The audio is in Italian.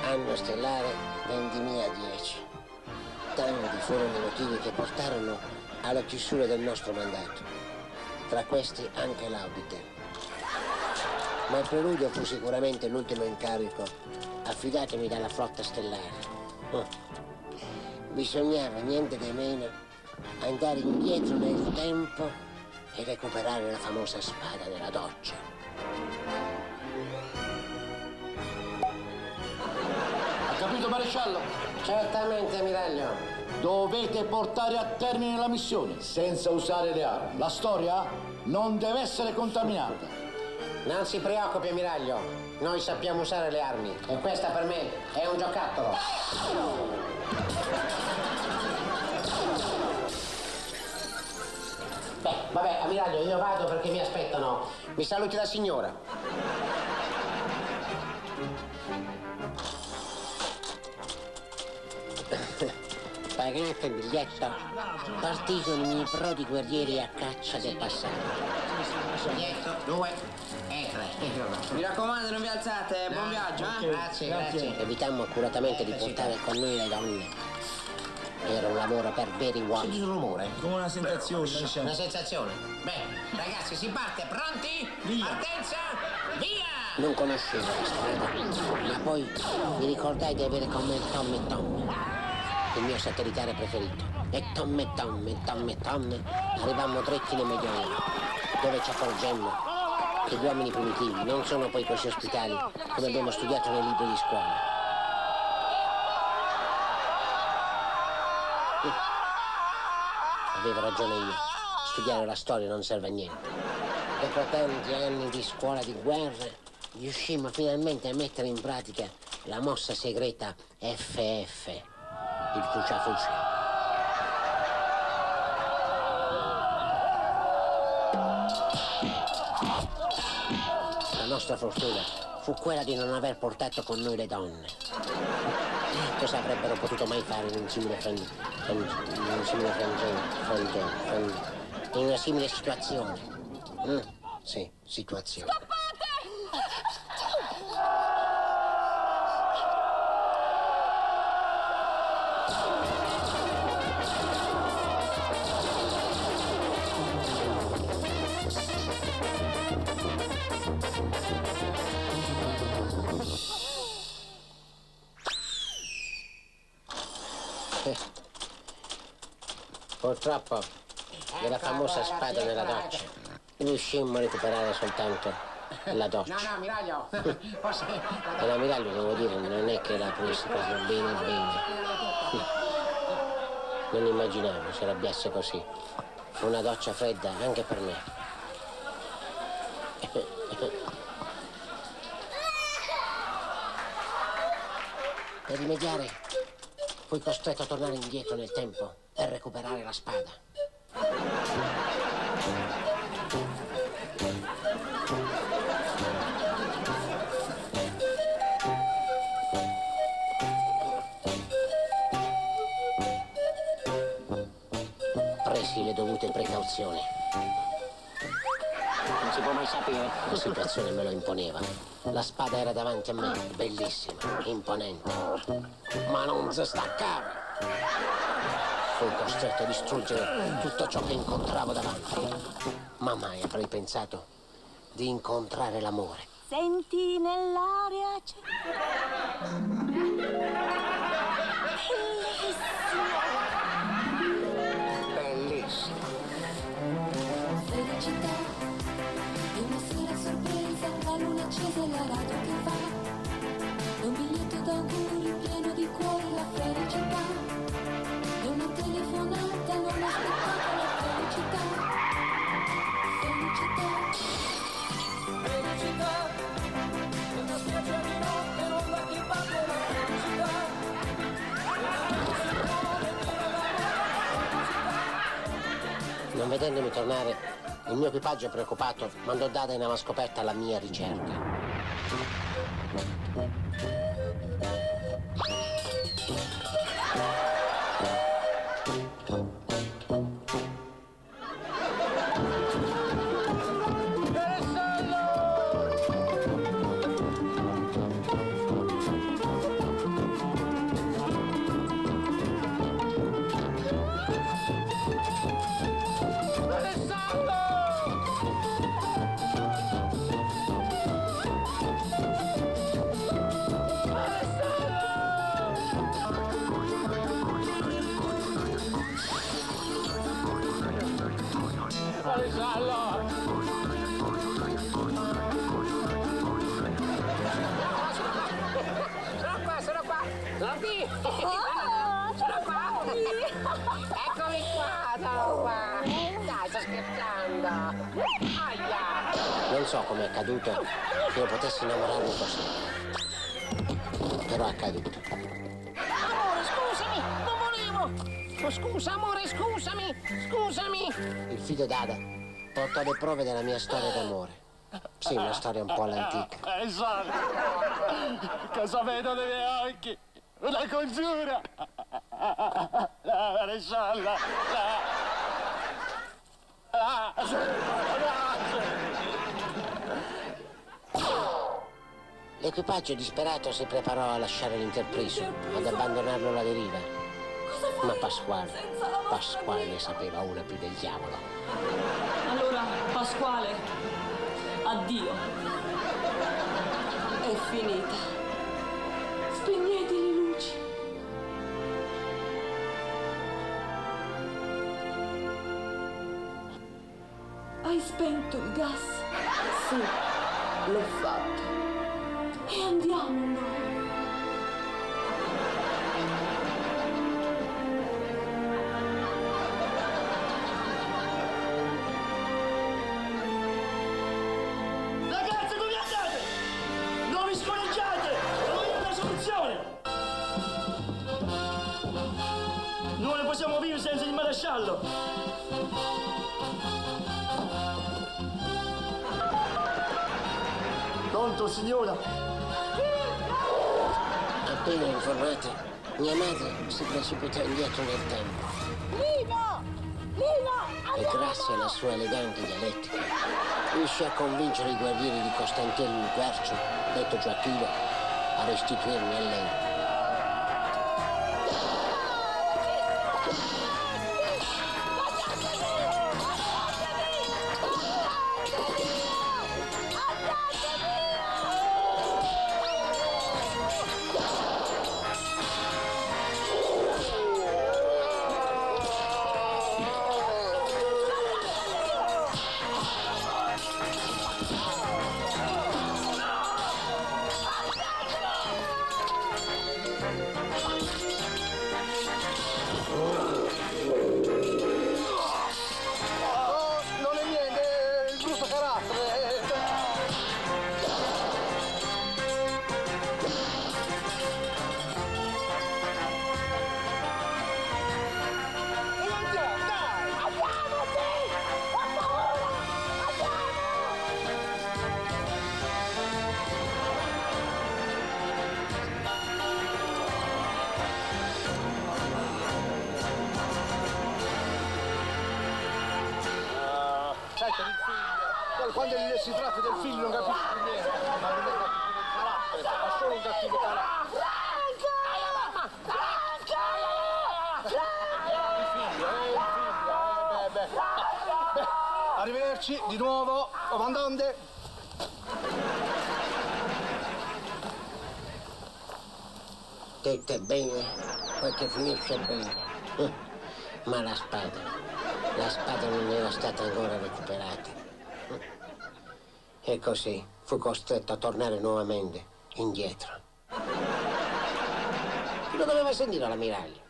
Anno stellare 20.010. Tanti furono i motivi che portarono alla chiusura del nostro mandato. Tra questi anche l'audite. Ma il preludio fu sicuramente l'ultimo incarico affidatomi dalla flotta stellare. Bisognava niente di meno andare indietro nel tempo e recuperare la famosa spada della doccia. Ha capito, maresciallo? Certamente, ammiraglio. Dovete portare a termine la missione senza usare le armi. La storia non deve essere contaminata. Non si preoccupi, ammiraglio. Noi sappiamo usare le armi e questa per me è un giocattolo. Beh, vabbè, ammiraglio, io vado perché mi aspettano. Mi saluti la signora. Pagate il biglietto. Partito i miei prodi guerrieri a caccia del passato. Biglietto 2 e 3. Mi raccomando, non vi alzate, buon viaggio, eh? Grazie. Evitammo accuratamente di portare con noi le donne. Era un lavoro per veri uomini. Sentite un rumore? Come una sensazione. Una sensazione. Beh, ragazzi, si parte. Pronti? Via. Partenza, via! Non conoscevo la strada, ma poi mi ricordai di avere con me Tom, il mio satellitare preferito. E Tom, arrivammo dritti nel Medioevo, dove ci accorgemmo che gli uomini primitivi non sono poi così ospitali come abbiamo studiato nei libri di scuola. Avevo ragione io, studiare la storia non serve a niente. Dopo tanti anni di scuola di guerra, riuscimmo finalmente a mettere in pratica la mossa segreta FF, il Fuciafuci. La nostra fortuna fu quella di non aver portato con noi le donne. Cosa avrebbero potuto mai fare in una simile situazione? Sì, situazione. Purtroppo, della famosa spada nella doccia, riuscimmo a recuperare soltanto la doccia. No, ammiraglio. E l'ammiraglio, devo dire, non è che la presi proprio bene. Non immaginavo si arrabbiasse così. Fu una doccia fredda anche per me. Per rimediare, fui costretto a tornare indietro nel tempo per recuperare la spada. Presi le dovute precauzioni. Non si può mai sapere. La situazione me lo imponeva. La spada era davanti a me, bellissima, imponente, ma non si staccava. Fui costretto a distruggere tutto ciò che incontravo davanti. Ma mai avrei pensato di incontrare l'amore. Senti nell'aria c'è... Bellissimo. Felicità, è una sera sorpresa, la luna accesa e la radio che fa. È un biglietto d'auguri pieno di cuore, la felicità. È una telefonata, non aspettata la felicità. Felicità, è una spiaggia di notte, non va che batte la felicità. Non vedendomi tornare, il mio equipaggio preoccupato mandò data in avanscoperta alla mia ricerca. maresciallo! Sono qua! Sono qui! Sono qua! Eccomi qua, sono qua! Dai, sto scherzando! Aia! Non so come è accaduto che io potessi innamorarmi così. Però è accaduto. Amore, scusami! Non volevo! Oh, scusa, amore, scusami! Scusami! Il figlio d'Ada portò le prove della mia storia d'amore. Sì, una storia un po' all'antica. Esatto! Cosa vedo nei miei occhi? Una congiura! La marescialla! L'equipaggio disperato si preparò a lasciare l'Interpriso, ad abbandonarlo alla deriva. Ma Pasquale ne sapeva una più del diavolo. Allora, Pasquale, addio. È finita. Spegnete le luci. Hai spento il gas? Sì, l'ho fatto. E andiamo allora. Ragazzi, dove andate? Non vi scoraggiate! Troviamo una soluzione! Non ne possiamo vivere senza il maresciallo! Pronto, signora? Appena informata, mia madre si precipitò indietro nel tempo. Lino! Lino! E grazie alla sua elegante dialettica riuscì a convincere i guerrieri di Costantello il Guercio, detto Gioacchino, a restituirmi a lei. Non è niente, è il brutto carattere. Senti, il figlio. Quando si tratta del figlio non capisci più niente. Ma non è cattivo carattere, ha solo un cattivo carattere. Beh, arrivederci di nuovo, comandante. Detto è bene, perché finisce bene. Ma la spada non era stata ancora recuperata. E così fu costretto a tornare nuovamente indietro. Chi lo doveva sentire l'ammiraglio?